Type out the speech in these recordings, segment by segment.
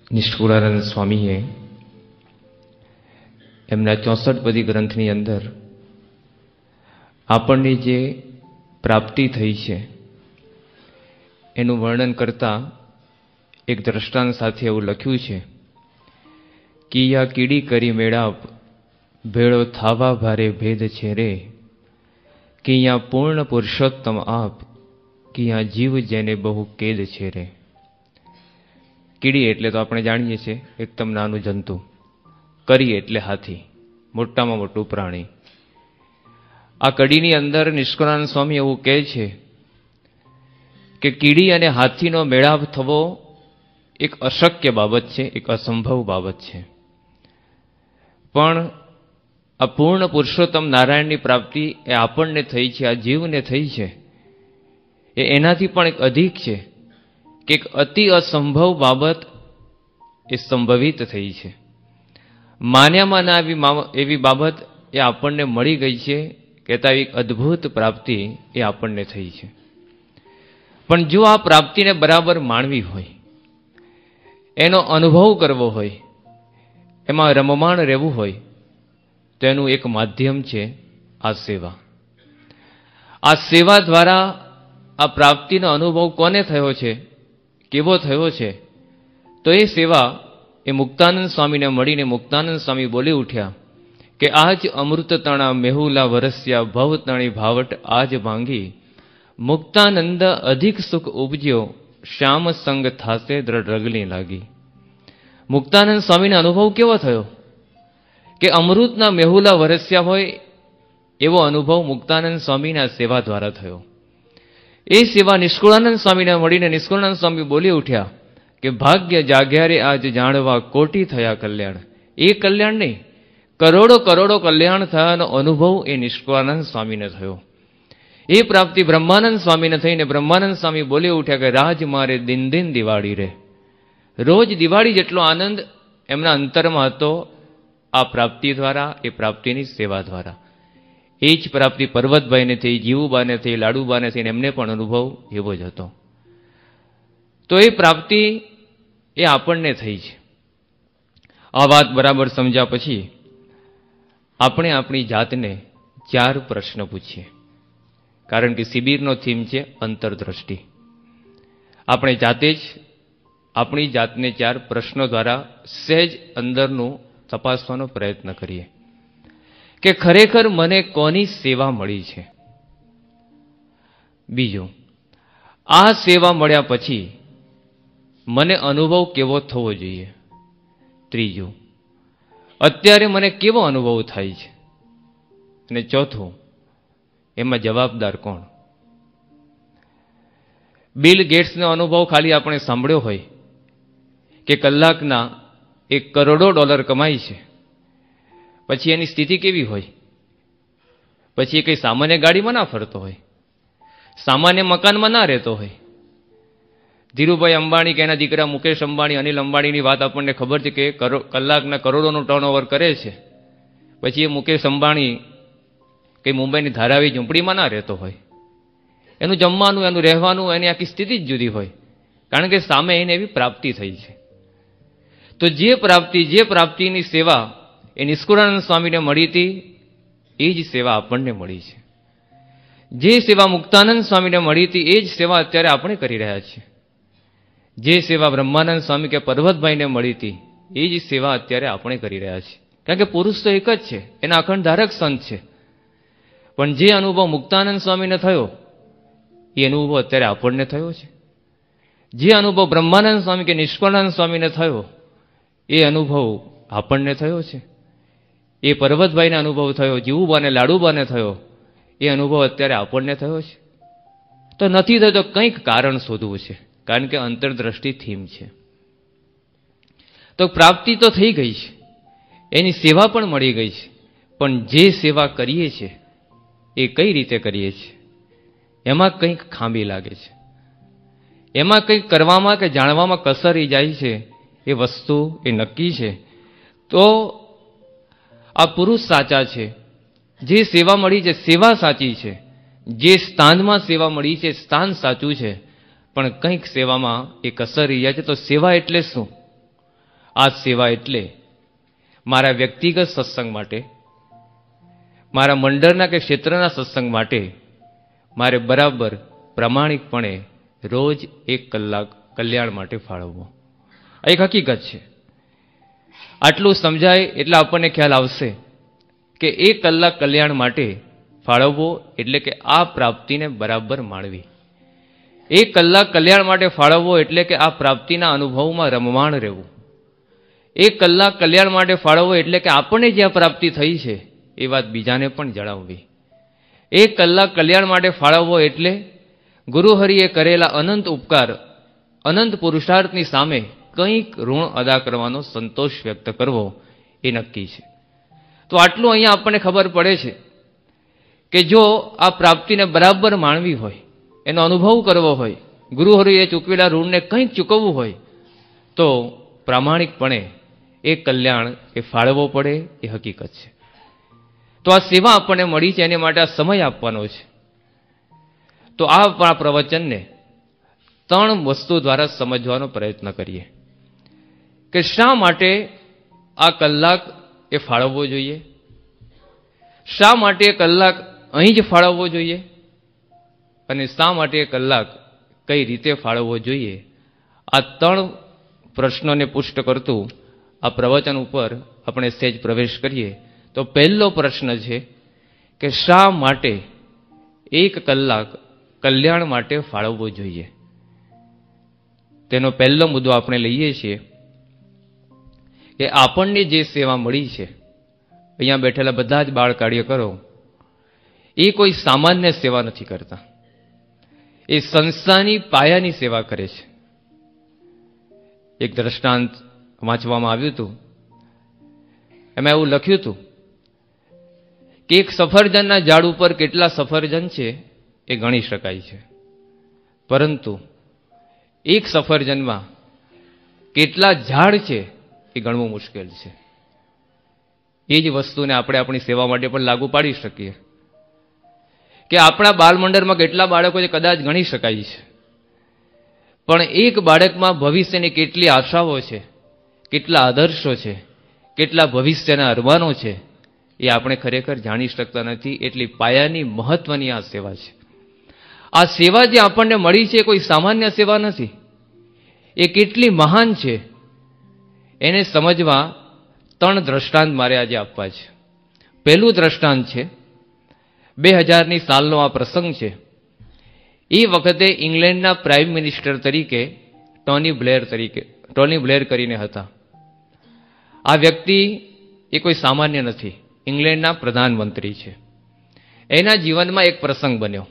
નિષ્કુળાનંદ સ્વામીએ એમના 64 પદી ગ્રંથની અંદર આપણને જે પ્રાપ્તિ થઈ છે એનું વર્ણન કરતા એક દ્રષ્ટાંત સાથે એવું લખ્યું છે કે યા કીડી કરી મેળાપ ભેળો થાવા ભારે ભેદ છે રે, કે યા પૂર્ણ પુરુષોત્તમ આપ, કે યા જીવ જેને બહુ કેદ છે રે. કીડી એટલે તો આપણે જાણીએ છીએ એકદમ નાનું જંતુ, કરી એટલે હાથી, મોટામાં મોટું પ્રાણી. આ કડીની અંદર નિષ્કુળાનંદ સ્વામી એવું કહે છે કે કીડી અને હાથીનો મેળાપ થવો એક અશક્ય બાબત છે, એક અસંભવ બાબત છે. પણ આ પૂર્ણ પુરુષોત્તમ નારાયણની પ્રાપ્તિ એ આપણને થઈ છે, આ જીવને થઈ છે, એ એનાથી પણ એક અધિક છે કે એક અતિ અસંભવ બાબત એ સંભવિત થઈ છે. માન્યામાં ના એવી બાબત એ આપણને મળી ગઈ છે, કહેતા એક અદ્ભુત પ્રાપ્તિ એ આપણને થઈ છે. પણ જો આ પ્રાપ્તિને બરાબર માણવી હોય, એનો અનુભવ કરવો હોય, એમાં રમમાણ રહેવું હોય, તો એનું એક માધ્યમ છે આ સેવા. આ સેવા દ્વારા આ પ્રાપ્તિનો અનુભવ કોને થયો છે, કેવો થયો છે? તો એ સેવા એ મુક્તાનંદ સ્વામીને મળીને મુક્તાનંદ સ્વામી બોલી ઉઠ્યા કે આજ અમૃત તણા મેહુલા વરસ્યા ભવ તણી ભાવટ આજ ભાંગી, મુક્તાનંદ અધિક સુખ ઉપજ્યો શ્યામ સંગ થાસે દ્રઢ રગલી લાગી. મુક્તાનંદ સ્વામીનો અનુભવ કેવો થયો કે અમૃતના મેહુલા વરસ્યા હોય એવો અનુભવ મુક્તાનંદ સ્વામીના સેવા દ્વારા થયો. એ સેવા નિષ્કુળાનંદ સ્વામીને મળીને નિષ્કુળાનંદ સ્વામી બોલી ઉઠ્યા કે ભાગ્ય જાગ્યારે આજ જાણવા કોટી થયા કલ્યાણ. એ કલ્યાણ નહીં, કરોડો કરોડો કલ્યાણ થયાનો અનુભવ એ નિષ્કુળાનંદ સ્વામીને થયો. એ પ્રાપ્તિ બ્રહ્માનંદ સ્વામીને થઈને બ્રહ્માનંદ સ્વામી બોલી ઉઠ્યા કે રાજ મારે દિન દિન દિવાળી રે. રોજ દિવાળી જેટલો આનંદ એમના અંતરમાં હતો આ પ્રાપ્તિ દ્વારા, એ પ્રાપ્તિની સેવા દ્વારા. એ જ પ્રાપ્તિ પર્વતભાઈને થઈ, જીવુબાને થઈ, લાડુબાને થઈને એમને પણ અનુભવ એવો જ હતો. તો એ પ્રાપ્તિ એ આપણને થઈ છે. આ વાત બરાબર સમજ્યા પછી આપણે આપણી જાતને 4 પ્રશ્ન પૂછીએ, કારણ કે શિબિરનો થીમ છે અંતરદ્રષ્ટિ. આપણે જાતે જ આપણી જાતને 4 પ્રશ્નો દ્વારા સહેજ અંદરનું તપાસવાનો પ્રયત્ન કરીએ કે ખરેખર મને કોની સેવા મળી છે. બીજું, આ સેવા મળ્યા પછી મને અનુભવ કેવો થવો જોઈએ. ત્રીજું, અત્યારે મને કેવો અનુભવ થાય છે. અને ચોથું, એમાં જવાબદાર કોણ? બિલ ગેટ્સનો અનુભવ ખાલી આપણે સાંભળ્યો હોય કે કલાકના $1 કરોડ કમાય છે, પછી એની સ્થિતિ કેવી હોય? પછી એ કંઈ સામાન્ય ગાડીમાં ના ફરતો હોય, સામાન્ય મકાનમાં ના રહેતો હોય. ધીરુભાઈ અંબાણી કે એના દીકરા મુકેશ અંબાણી, અનિલ અંબાણીની વાત આપણને ખબર છે કે કલાકના કરોડોનું ટર્નઓવર કરે છે. પછી એ મુકેશ અંબાણી કંઈ મુંબઈની ધારાવી ઝૂંપડીમાં ના રહેતો હોય. એનું જમવાનું, એનું રહેવાનું, એની આખી સ્થિતિ જ જુદી હોય, કારણ કે સામે એને એવી પ્રાપ્તિ થઈ છે. તો જે પ્રાપ્તિની સેવા એ નિષ્કુળાનંદ સ્વામીને મળી હતી, એ જ સેવા આપણને મળી છે. જે સેવા મુક્તાનંદ સ્વામીને મળી હતી એ જ સેવા અત્યારે આપણે કરી રહ્યા છીએ. જે સેવા બ્રહ્માનંદ સ્વામી કે પર્વતભાઈને મળી હતી એ જ સેવા અત્યારે આપણે કરી રહ્યા છીએ. કારણ કે પુરુષ તો એક જ છે, એના અખંડ ધારક સંત છે. પણ જે અનુભવ મુક્તાનંદ સ્વામીને થયો એ અનુભવ અત્યારે આપણને થયો છે. જે અનુભવ બ્રહ્માનંદ સ્વામી કે નિષ્કુળાનંદ સ્વામીને થયો એ અનુભવ આપણને થયો છે. એ પર્વતભાઈને અનુભવ થયો, જીવુબાને, લાડુબાને થયો, એ અનુભવ અત્યારે આપણને થયો છે. તો નથી થતો, કંઈક કારણ શોધવું છે, કારણ કે અંતરદ્રષ્ટિ થીમ છે. તો પ્રાપ્તિ તો થઈ ગઈ છે, એની સેવા પણ મળી ગઈ છે, પણ જે સેવા કરીએ છીએ એ કઈ રીતે કરીએ છીએ એમાં કંઈક ખામી લાગે છે. એમાં કંઈક કરવામાં કે જાણવામાં કસર રહી જાય છે. એ વસ્તુ એ નક્કી છે. તો આ પુરુષ સાચા છે, જે સેવા મળી છે સેવા સાચી છે, જે સ્થાનમાં સેવા મળી છે સ્થાન સાચું છે, પણ કંઈક સેવામાં એ કસર રહી જાય છે. તો સેવા એટલે શું? આ સેવા એટલે મારા વ્યક્તિગત સત્સંગ માટે, મારા મંડળના કે ક્ષેત્રના સત્સંગ માટે મારે બરાબર પ્રામાણિકપણે રોજ 1 કલાક કલ્યાણ માટે ફાળવવો. આ એક હકીકત છે. આટલું સમજાય એટલે આપણને ખ્યાલ આવશે કે 1 કલાક કલ્યાણ માટે ફાળવવો એટલે કે આ પ્રાપ્તિને બરાબર માણવી. 1 કલાક કલ્યાણ માટે ફાળવવો એટલે કે આ પ્રાપ્તિના અનુભવમાં રમમાણ રહેવું. 1 કલાક કલ્યાણ માટે ફાળવવો એટલે કે આપણને જ્યાં પ્રાપ્તિ થઈ છે એ વાત બીજાને પણ જણાવવી. 1 કલાક કલ્યાણ માટે ફાળવવો એટલે ગુરુહરિએ કરેલા અનંત ઉપકાર, અનંત પુરુષાર્થની સામે કંઈક ઋણ અદા કરવાનો સંતોષ વ્યક્ત કરવો એ નક્કી છે. તો આટલું અહીંયા આપણને ખબર પડે છે કે જો આ પ્રાપ્તિને બરાબર માણવી હોય, એનો અનુભવ કરવો હોય, ગુરુહરિએ ચૂકવેલા ઋણને કંઈક ચૂકવવું હોય તો પ્રામાણિકપણે 1 કલ્યાણ એ ફાળવવો પડે એ હકીકત છે. તો આ સેવા આપણને મળી છે, એને માટે આ સમય આપવાનો છે. તો આ પ્રવચનને 3 વસ્તુ દ્વારા સમજવાનો પ્રયત્ન કરીએ કે શા માટે આ કલાક એ ફાળવવો જોઈએ, શા માટે કલાક અહીં જ ફાળવવો જોઈએ અને શા માટે કલાક કઈ રીતે ફાળવવો જોઈએ. આ 3 પ્રશ્નોને પુષ્ટ કરતું આ પ્રવચન ઉપર આપણે સહેજ પ્રવેશ કરીએ. તો પહેલો પ્રશ્ન છે કે શા માટે 1 કલાક કલ્યાણ માટે ફાળવવો જોઈએ. તેનો પહેલો મુદ્દો આપણે લઈએ છીએ કે આપણને જે સેવા મળી છે, અહીંયા બેઠેલા બધા જ બાળ કાર્યકરો એ કોઈ સામાન્ય સેવા નથી કરતા, એ સંસ્થાની પાયાની સેવા કરે છે. એક દ્રષ્ટાંત વાંચવામાં આવ્યું હતું, એમાં એવું લખ્યું હતું કે એક સફરજનના ઝાડ ઉપર કેટલા સફરજન છે એ ગણી શકાય છે, પરંતુ એક સફરજનમાં કેટલા ઝાડ છે એ ગણવું મુશ્કેલ છે. એ જ વસ્તુને આપણે આપણી સેવા માટે પણ લાગુ પાડી શકીએ કે આપણા બાલમંડળમાં કેટલા બાળકો છે કદાચ ગણી શકાય છે, પણ એક બાળકમાં ભવિષ્યની કેટલી આશાઓ છે, કેટલા આદર્શો છે, કેટલા ભવિષ્યના અરમાનો છે એ આપણે ખરેખર જાણી શકતા નથી. એટલી પાયાની મહત્વની આ સેવા છે. આ સેવા જે આપણને મળી છે કોઈ સામાન્ય સેવા નથી, એ કેટલી મહાન છે એને સમજવા 3 દ્રષ્ટાંત મારે આજે આપવા છે. પહેલું દ્રષ્ટાંત છે 2000ની સાલનો આ પ્રસંગ છે. એ વખતે ઇંગ્લેન્ડના પ્રાઇમ મિનિસ્ટર તરીકે ટોની બ્લેર કરીને હતા. આ વ્યક્તિ એ કોઈ સામાન્ય નથી, ઇંગ્લેન્ડના પ્રધાનમંત્રી છે. એના જીવનમાં એક પ્રસંગ બન્યો.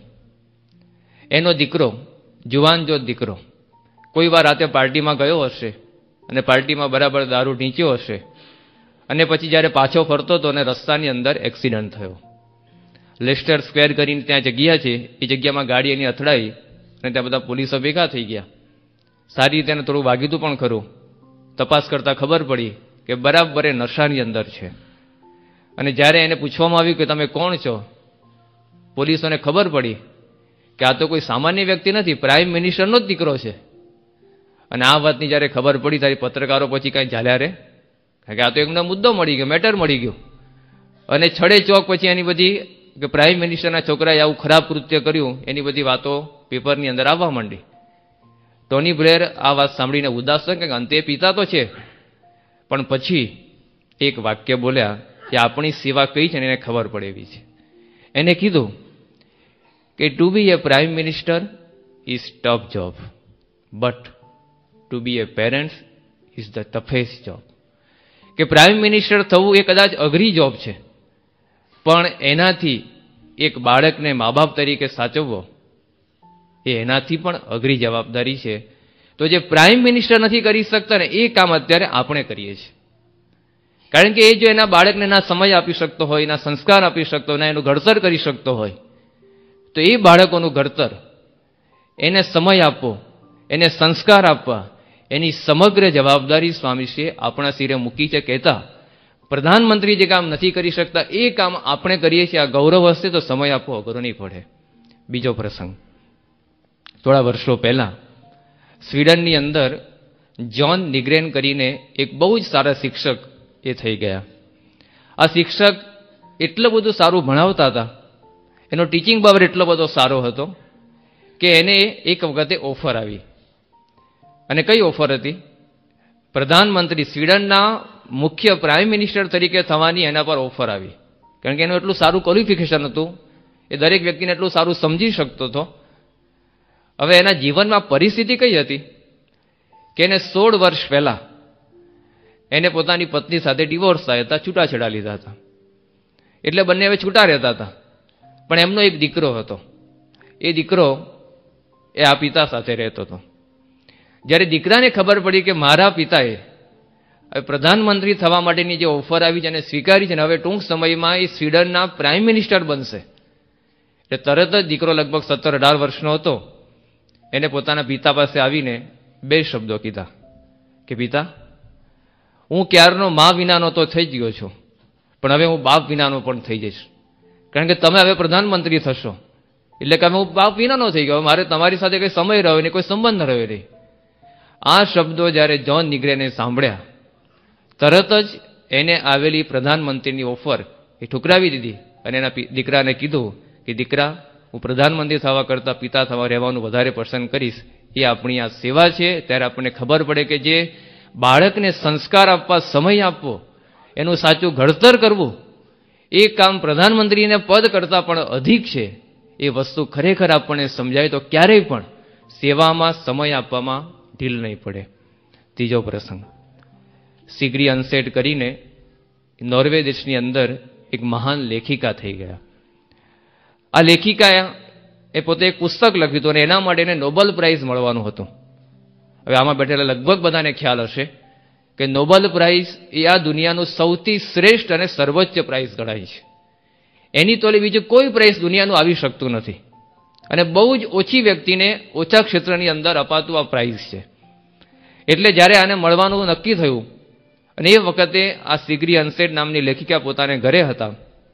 એનો દીકરો, જુવાન જો દીકરો, કોઈ વાર રાતે પાર્ટીમાં ગયો હશે અને પાર્ટીમાં બરાબર દારૂ ઢીંચ્યો હશે અને પછી જ્યારે પાછો ફરતો હતો અને રસ્તાની અંદર એક્સિડન્ટ થયો. લેસ્ટર સ્ક્વેર કરીને ત્યાં જગ્યા છે, એ જગ્યામાં ગાડી એની અથડાઈ અને ત્યાં બધા પોલીસો ભેગા થઈ ગયા. સારી રીતે એને થોડું વાગ્યું હતું પણ ખરું. તપાસ કરતા ખબર પડી કે બરાબર એ નશાની અંદર છે. અને જ્યારે એને પૂછવામાં આવ્યું કે તમે કોણ છો, પોલીસોને ખબર પડી કે આ તો કોઈ સામાન્ય વ્યક્તિ નથી, પ્રાઇમ મિનિસ્ટરનો જ દીકરો છે. અને આ વાતની જ્યારે ખબર પડી તારી પત્રકારો પછી કાંઈ ચાલ્યા રે, કારણ કે આ તો એકનો મુદ્દો મળી ગયો, મેટર મળી ગયું. અને છડે ચોક પછી એની બધી કે પ્રાઇમ મિનિસ્ટરના છોકરાએ આવું ખરાબ કૃત્ય કર્યું એની બધી વાતો પેપરની અંદર આવવા માંડી. ટોની બ્લેર આ વાત સાંભળીને ઉદાસ કે અંતે પિતા તો છે, પણ પછી એક વાક્ય બોલ્યા કે આપણી સેવા કઈ છે ને એને ખબર પડે એવી છે. એને કીધું કે to be a prime minister is tough job, but to be a parents is the toughest job. કે પ્રાઇમ મિનિસ્ટર થવું એ કદાચ અઘરી જોબ છે, પણ એનાથી એક બાળકને મા બાપ તરીકે સાચવવો એ એનાથી પણ અઘરી જવાબદારી છે. તો જે પ્રાઇમ મિનિસ્ટર નથી કરી શકતા ને એ કામ અત્યારે આપણે કરીએ છીએ. કારણ કે એ જો એના બાળકને ના સમય આપી શકતો હોય, ના સંસ્કાર આપી શકતો હોય, ના એનું ઘડતર કરી શકતો હોય, તો એ બાળકોનું ઘડતર, એને સમય આપવો, એને સંસ્કાર આપવા, એની સમગ્ર જવાબદારી સ્વામીશ્રીએ આપણા શિરે મૂકી છે. કહેતા પ્રધાનમંત્રી જે કામ નથી કરી શકતા એ કામ આપણે કરીએ છીએ. આ ગૌરવ હશે તો સમય આપવો અઘરો નહીં પડે. બીજો પ્રસંગ, થોડા વર્ષો પહેલા સ્વીડનની અંદર જ્હોન નિગ્રેન કરીને એક બહુ જ સારા શિક્ષક એ થઈ ગયા. આ શિક્ષક એટલું બધું સારું ભણાવતા હતા, એનો ટીચિંગ પાવર એટલો બધો સારો હતો કે એને એક વખતે ઓફર આવી. અને કઈ ઓફર હતી? પ્રધાનમંત્રી, સ્વીડનના મુખ્ય પ્રાઇમ મિનિસ્ટર તરીકે થવાની એના પર ઓફર આવી. કારણ કે એનું એટલું સારું ક્વોલિફિકેશન હતું, એ દરેક વ્યક્તિને એટલું સારું સમજી શકતો હતો. હવે એના જીવનમાં પરિસ્થિતિ કઈ હતી કે એને 16 વર્ષ પહેલા એને પોતાની પત્ની સાથે ડિવોર્સ થયા હતા, છૂટાછેડા લીધા હતા. એટલે બંને હવે છૂટા રહેતા હતા. પણ એમનો એક દીકરો હતો. એ દીકરો એ આ પિતા સાથે રહેતો હતો. જ્યારે દીકરાને ખબર પડી કે મારા પિતાએ હવે પ્રધાનમંત્રી થવા માટેની જે ઓફર આવી છે એને સ્વીકારી છે, ને હવે ટૂંક સમયમાં એ સ્વીડનના પ્રાઇમ મિનિસ્ટર બનશે, એટલે તરત જ દીકરો લગભગ 17-18 વર્ષનો હતો. એને પોતાના પિતા પાસે આવીને 2 શબ્દો કીધા કે પિતા, હું ક્યારનો મા વિનાનો તો થઈ જ ગયો છું, પણ હવે હું બાપ વિનાનો પણ થઈ જઈશ. કારણ કે તમે હવે પ્રધાનમંત્રી થશો, એટલે કે હવે હું બાપ વિનાનો થઈ ગયો, મારે તમારી સાથે કંઈ સમય રહ્યો નહીં, કોઈ સંબંધ રહ્યો નહીં. આ શબ્દો જ્યારે જ્હોન નિગ્રેને સાંભળ્યા, તરત જ એને આવેલી પ્રધાનમંત્રીની ઓફર એ ઠુકરાવી દીધી અને એના દીકરાને કીધું કે દીકરા, હું પ્રધાનમંત્રી થવા કરતાં પિતા થવા રહેવાનું વધારે પસંદ કરીશ. એ આપણી આ સેવા છે. ત્યારે આપણને ખબર પડે કે જે બાળકને સંસ્કાર આપવા, સમય આપવો, એનું સાચું ઘડતર કરવું, એ કામ પ્રધાનમંત્રીને પદ કરતાં પણ અધિક છે. એ વસ્તુ ખરેખર આપણને સમજાય તો ક્યારેય પણ સેવામાં સમય આપવામાં ઢીલ નહીં પડે. ત્રીજો પ્રસંગ, સિગ્રી અનસેટ કરીને નોર્વે દેશની અંદર એક મહાન લેખિકા થઈ ગયા. આ લેખિકાએ એ પોતે એક પુસ્તક લખ્યું હતું અને એના માટે એને નોબેલ પ્રાઇઝ મળવાનું હતું. હવે આમાં બેઠેલા લગભગ બધાને ખ્યાલ હશે કે નોબેલ પ્રાઇઝ એ આ દુનિયાનું સૌથી શ્રેષ્ઠ અને સર્વોચ્ચ પ્રાઇઝ ગણાય છે. એની તોલે બીજું કોઈ પ્રાઇઝ દુનિયાનું આવી શકતું નથી અને બહુ જ ઓછી વ્યક્તિને ઓછા ક્ષેત્રની અંદર અપાતું આ પ્રાઇઝ છે. એટલે જ્યારે આને મળવાનું નક્કી થયું અને એ વખતે આ સિગ્રી અનસેટ નામની લેખિકા પોતાને ઘરે હતા,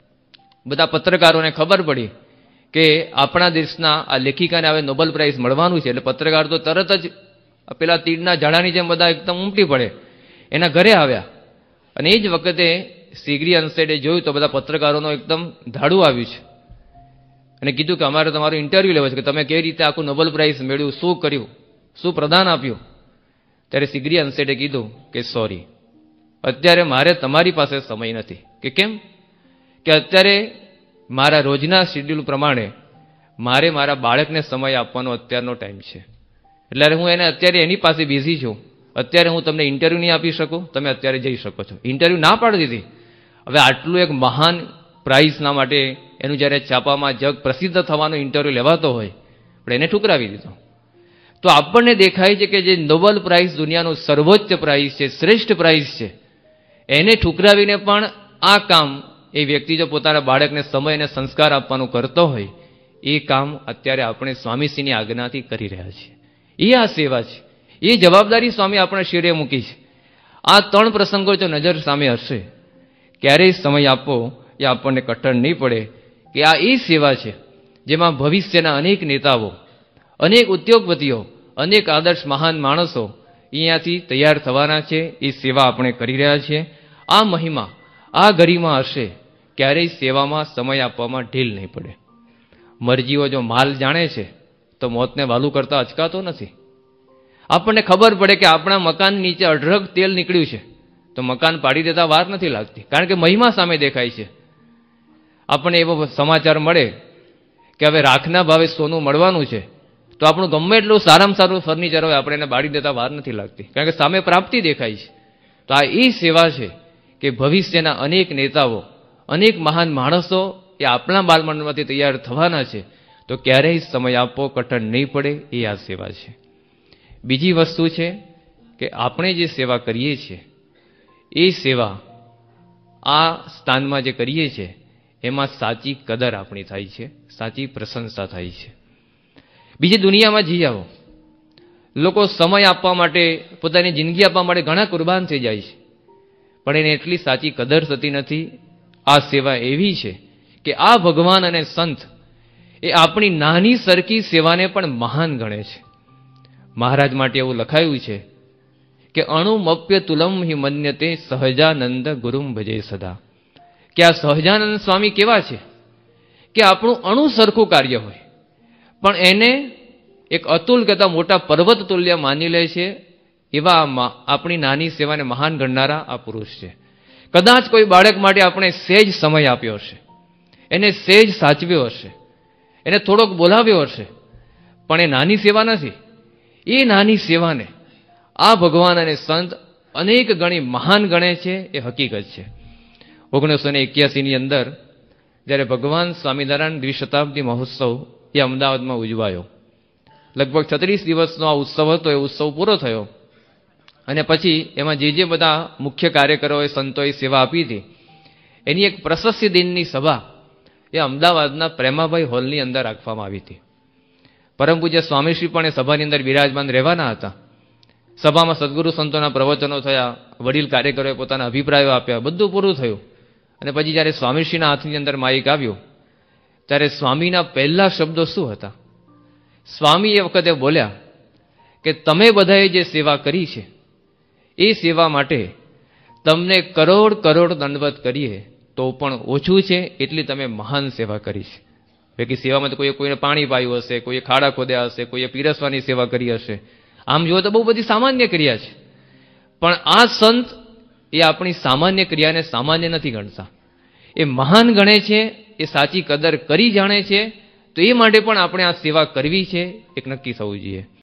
બધા પત્રકારોને ખબર પડી કે આપણા દેશના આ લેખિકાને હવે નોબેલ પ્રાઇઝ મળવાનું છે. એટલે પત્રકાર તો તરત જ પેલા તીડના ઝાડાની જેમ બધા એકદમ ઉમટી પડે એના ઘરે આવ્યા. અને એ જ વખતે સિગ્રી અનસેટે જોયું તો બધા પત્રકારોનો એકદમ ધાડું આવ્યું છે અને કીધું કે અમારે તમારું ઇન્ટરવ્યૂ લેવો છે કે તમે કેવી રીતે આખું નોબેલ પ્રાઇઝ મેળવ્યું, શું કર્યું, શું પ્રદાન આપ્યું. ત્યારે સિગ્રી અનસેટે કીધું કે સોરી, અત્યારે મારે તમારી પાસે સમય નથી. કે કેમ? કે અત્યારે મારા રોજના શેડ્યુલ પ્રમાણે મારે મારા બાળકને સમય આપવાનો અત્યારનો ટાઈમ છે, એટલે હું એને અત્યારે એની પાસે બિઝી છું, અત્યારે હું તમને ઇન્ટરવ્યૂ નહીં આપી શકું, તમે અત્યારે જઈ શકો છો. ઇન્ટરવ્યૂ ના પાડી દીધી. હવે આટલું એક મહાન પ્રાઇઝના માટે એનું જ્યારે છાપામાં જગ પ્રસિદ્ધ થવાનો ઇન્ટરવ્યૂ લેવાતો હોય પણ એને ઠુકરાવી દીધો. તો આપણને દેખાય છે કે જે નોબેલ પ્રાઇઝ દુનિયાનું સર્વોચ્ચ પ્રાઇઝ છે, શ્રેષ્ઠ પ્રાઇઝ છે, એને ઠુકરાવીને પણ આ કામ એ વ્યક્તિ જો પોતાના બાળકને સમય અને સંસ્કાર આપવાનું કરતો હોય, એ કામ અત્યારે આપણે સ્વામીશ્રીની આજ્ઞાથી કરી રહ્યા છીએ. એ આ સેવા છે, એ જવાબદારી સ્વામી આપણે શિરે મૂકી છે. આ 3 પ્રસંગો જો નજર સામે હશે, ક્યારેય સમય આપવો એ આપણને કઠણ નહીં પડે કે આ એ સેવા છે જેમાં ભવિષ્યના અનેક નેતાઓ, અનેક ઉદ્યોગપતિઓ, અનેક આદર્શ મહાન માણસો અહીંયાથી તૈયાર થવાના છે. એ સેવા આપણે કરી રહ્યા છીએ. આ મહિમા, આ ગરિમા હશે, ક્યારેય સેવામાં સમય આપવામાં ઢીલ નહીં પડે. મરજીઓ જો માલ જાણે છે તો મોતને વાલું કરતા અચકાતો નથી. આપણને ખબર પડે કે આપણા મકાન નીચે અઢળક તેલ નીકળ્યું છે તો મકાન પાડી દેતા વાર નથી લાગતી, કારણ કે મહિમા સામે દેખાય છે. આપણને એવો સમાચાર મળે કે હવે રાખના ભાવે સોનું મળવાનું છે તો આપણું ગમે એટલું સારામાં સારું ફર્નિચર હોય આપણે એને બાળી દેતા વાર નથી લાગતી, કારણ કે સામે પ્રાપ્તિ દેખાય છે. તો આ એ સેવા છે કે ભવિષ્યના અનેક નેતાઓ, અનેક મહાન માણસો એ આપણા બાલમંડળમાંથી તૈયાર થવાના છે. તો ક્યારેય સમય આપવો કઠણ નહીં પડે, એ આ સેવા છે. બીજી વસ્તુ છે કે આપણે જે સેવા કરીએ છીએ એ સેવા આ સ્થાનમાં જે કરીએ છીએ એમાં સાચી કદર આપણી થાય છે, સાચી પ્રશંસા થાય છે. બીજી દુનિયામાં જી આવો, લોકો સમય આપવા માટે, પોતાની જિંદગી આપવા માટે ઘણા કુરબાન થઈ જાય છે, પણ એને એટલી સાચી કદર થતી નથી. આ સેવા એવી છે કે આ ભગવાન અને સંત એ આપણી નાની સરખી સેવાને પણ મહાન ગણે છે. મહારાજ માટે એવું લખાયું છે કે અણુમપ્ય તુલમ હિ મન્યતે સહજાનંદ ગુરુમ ભજે સદા. કે આ સહજાનંદ સ્વામી કેવા છે કે આપણું અણુ સરખું કાર્ય હોય પણ એને એક અતુલ કહેતા મોટા પર્વત તુલ્ય માની લે છે. એવા આપણી નાની સેવાને મહાન ગણનારા આ પુરુષ છે. કદાચ કોઈ બાળક માટે આપણે સહેજ સમય આપ્યો હશે, એને સહેજ સાચવ્યો હશે, એને થોડોક બોલાવ્યો હશે, પણ એ નાની સેવા નથી. એ નાની સેવાને આ ભગવાન અને સંત અનેક ગણી મહાન ગણે છે. એ હકીકત છે. 1981ની અંદર જ્યારે ભગવાન સ્વામિનારાયણ દ્વિશતાબ્દી મહોત્સવ એ અમદાવાદમાં ઉજવાયો. લગભગ 36 દિવસનો આ ઉત્સવ હતો. એ ઉત્સવ પૂરો થયો અને પછી એમાં જે બધા મુખ્ય કાર્યકરોએ સંતોએ સેવા આપી હતી એની એક પ્રશસ્તિ દિનની સભા એ અમદાવાદના પ્રેમાભાઈ હોલની અંદર રાખવામાં આવી હતી. પરમ પૂજ્ય સ્વામીશ્રી પણ એ સભાની અંદર બિરાજમાન રહેવાના હતા. સભામાં સદગુરુ સંતોના પ્રવચનો થયા, વડીલ કાર્યકરોએ પોતાના અભિપ્રાયો આપ્યા, બધું પૂરું થયું અને પછી જ્યારે સ્વામીશ્રીના હાથની અંદર માઇક આવ્યું ત્યારે સ્વામીના પહેલા શબ્દો શું હતા? સ્વામી એ વખતે બોલ્યા કે તમે બધાએ જે સેવા કરી છે એ સેવા માટે તમને કરોડ કરોડ દંડવત કરીએ તો પણ ઓછું છે. એટલી તમે મહાન સેવા કરી છે. બાકી સેવામાં તો કોઈને પાણી પાયું હશે, કોઈએ ખાડા ખોદ્યા હશે, કોઈએ પીરસવાની સેવા કરી હશે. આમ જુઓ તો બહુ બધી સામાન્ય ક્રિયા છે, પણ આ સંત એ આપણી સામાન્ય ક્રિયાને સામાન્ય નથી ગણતા. એ મહાન ગણે છે. એ સાચી કદર કરી જાણે છે. તો એ માટે પણ આપણે આ સેવા કરવી છે. એક નક્કી થવું જોઈએ.